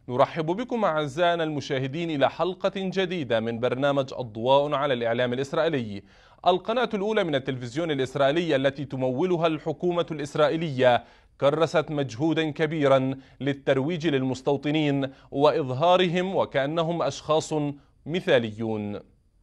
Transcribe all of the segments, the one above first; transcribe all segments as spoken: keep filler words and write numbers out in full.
نرحب بكم أعزائنا المشاهدين إلى حلقة جديدة من برنامج الضوء على الإعلام الإسرائيلي، القناة الأولى من التلفزيون الإسرائيلي التي تمولها الحكومة الإسرائيلية. كرست مجهودا كبيرا للترويج للمستوطنين وإظهارهم وكأنهم أشخاص مثاليون.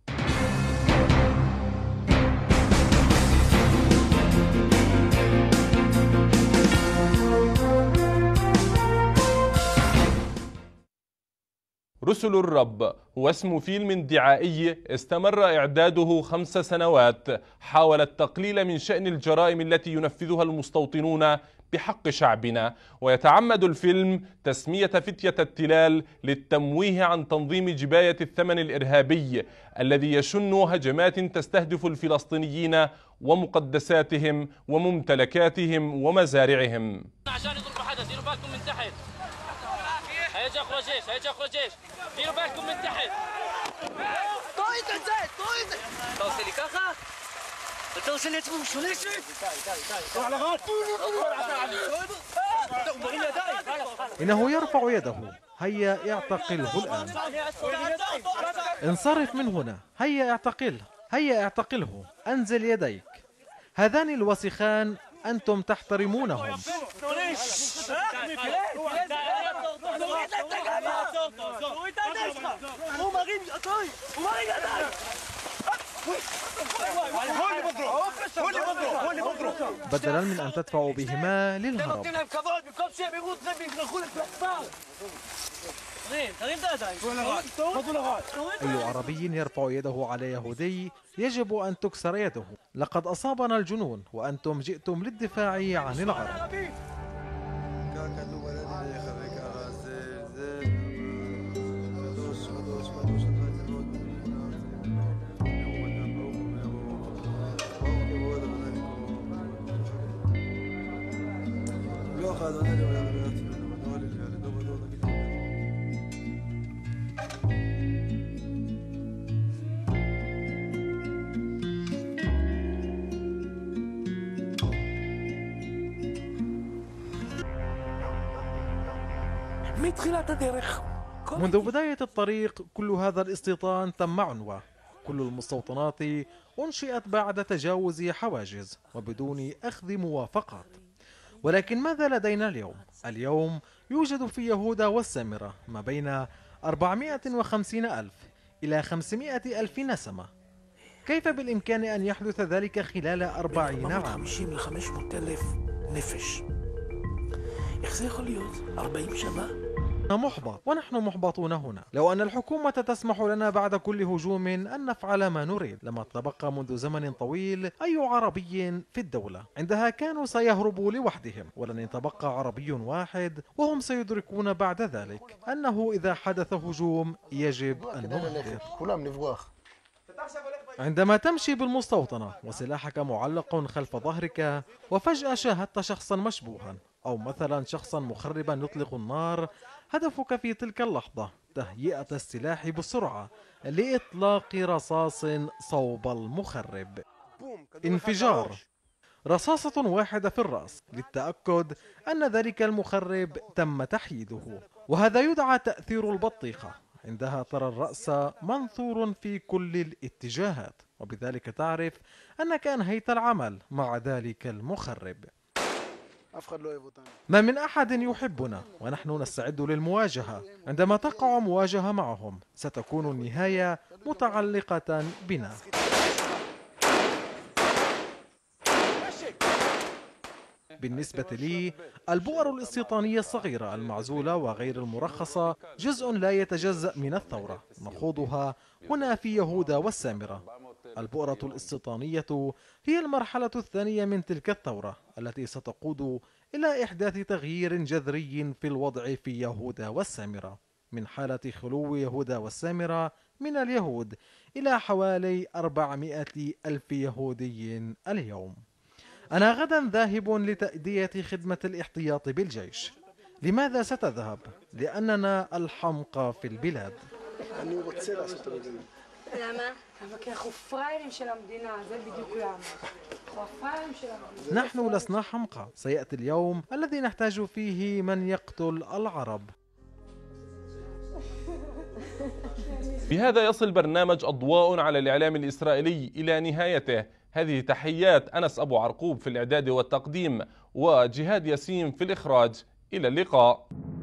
رسل الرب هو اسم فيلم دعائي استمر إعداده خمس سنوات، حاول التقليل من شأن الجرائم التي ينفذها المستوطنون بحق شعبنا، ويتعمد الفيلم تسمية فتية التلال للتمويه عن تنظيم جباية الثمن الإرهابي الذي يشن هجمات تستهدف الفلسطينيين ومقدساتهم وممتلكاتهم ومزارعهم. عشان يضربوا حدا ديروا بالكم من تحت. هيجي اخرج جيش، هيجي اخرج جيش. ديروا بالكم من تحت. طايت الزيت، طايت. توصلي كخا؟ توصلي تفوش ليش؟ روح على غاد. إنه يرفع يده، هيا اعتقله الآن. انصرف من هنا، هيا اعتقله، هيا اعتقله، أنزل يديك. هذان الوسخان أنتم تحترمونهم. بدلا من أن تدفعوا بهما للهرب. أي عربي يرفع يده على يهودي يجب أن تكسر يده. لقد أصابنا الجنون وأنتم جئتم للدفاع عن العرب. منذ بداية الطريق كل هذا الاستيطان تم عنوة. كل المستوطنات أنشئت بعد تجاوز حواجز وبدون أخذ موافقات. ولكن ماذا لدينا اليوم؟ اليوم يوجد في يهودا والسامرة ما بين أربعمائة وخمسين ألف إلى خمسمائة ألف نسمة. كيف بالإمكان أن يحدث ذلك خلال أربعين عاما؟ نفش أربعين شباب. محبط ونحن محبطون هنا. لو أن الحكومة تسمح لنا بعد كل هجوم أن نفعل ما نريد لما تبقى منذ زمن طويل أي عربي في الدولة. عندها كانوا سيهربوا لوحدهم ولن يتبقى عربي واحد، وهم سيدركون بعد ذلك أنه إذا حدث هجوم يجب أن نهدر. عندما تمشي بالمستوطنة وسلاحك معلق خلف ظهرك وفجأة شاهدت شخصا مشبوها أو مثلا شخصا مخربا يطلق النار، هدفك في تلك اللحظة تهيئة السلاح بسرعة لإطلاق رصاص صوب المخرب. انفجار، رصاصة واحدة في الرأس للتأكد أن ذلك المخرب تم تحييده، وهذا يدعى تأثير البطيخة. عندها ترى الرأس منثور في كل الاتجاهات، وبذلك تعرف أنك أنهيت العمل مع ذلك المخرب. ما من أحد يحبنا ونحن نستعد للمواجهة. عندما تقع مواجهة معهم ستكون النهاية متعلقة بنا. بالنسبة لي البؤر الاستيطانية الصغيرة المعزولة وغير المرخصة جزء لا يتجزأ من الثورة نخوضها هنا في يهودا والسامرة. البؤرة الاستيطانية هي المرحلة الثانية من تلك الثورة التي ستقود إلى إحداث تغيير جذري في الوضع في يهودا والسامرة، من حالة خلو يهودا والسامرة من اليهود إلى حوالي أربعمائة ألف يهودي اليوم. أنا غدا ذاهب لتأدية خدمة الاحتياط بالجيش. لماذا ستذهب؟ لأننا الحمقى في البلاد. نحن لسنا حمقى. سيأتي اليوم الذي نحتاج فيه من يقتل العرب. بهذا يصل برنامج أضواء على الإعلام الإسرائيلي إلى نهايته. هذه تحيات أنس أبو عرقوب في الإعداد والتقديم، وجهاد ياسين في الإخراج. إلى اللقاء.